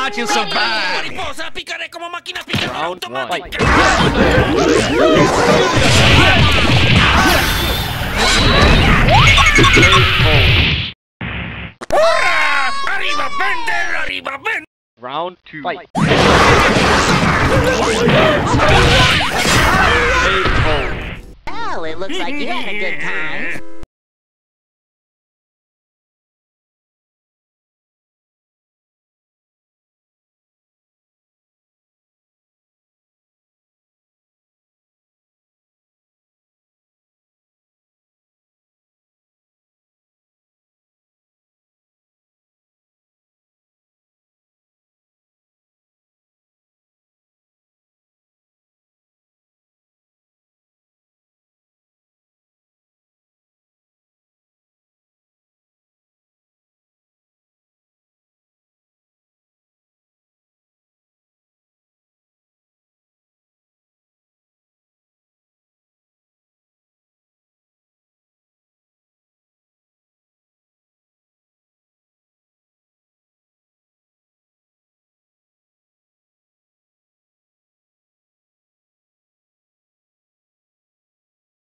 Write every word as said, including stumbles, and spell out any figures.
watch you survive. Mariposa, picaré como máquina picadora Round one. automática. ¡Hurra! ¡Arriba, Bender! ¡Arriba, Bender! Round two. Fight. Well, it looks like you had a good time.